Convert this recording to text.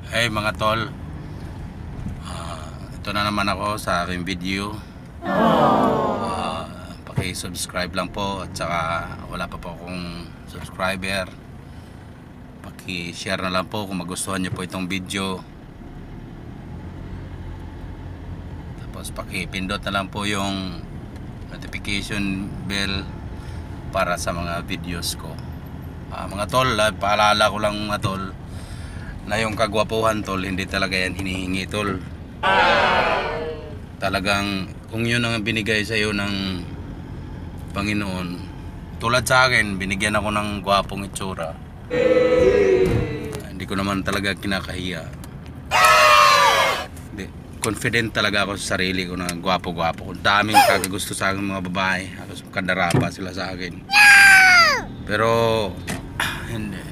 Hey mga tol, ito na naman ako sa aking video. Paki-subscribe lang po at saka wala pa po akong subscriber. Paki-share na lang po kung magustuhan niyo po itong video. Tapos paki-pindot na lang po yung notification bell para sa mga videos ko. Mga tol, paalala ko lang mga tol na yung kagwapuhan tol, hindi talaga yan hinihingi tol. Talagang kung yun ang binigay sa iyo ng Panginoon, tulad sa akin, binigyan ako ng gwapong itsura. Hindi ko naman talaga kinakahiya. Confident talaga ako sa sarili ko na gwapo-gwapo. Kung daming kakagusto sa akin mga babae, halos kadarapa sila sa akin. Pero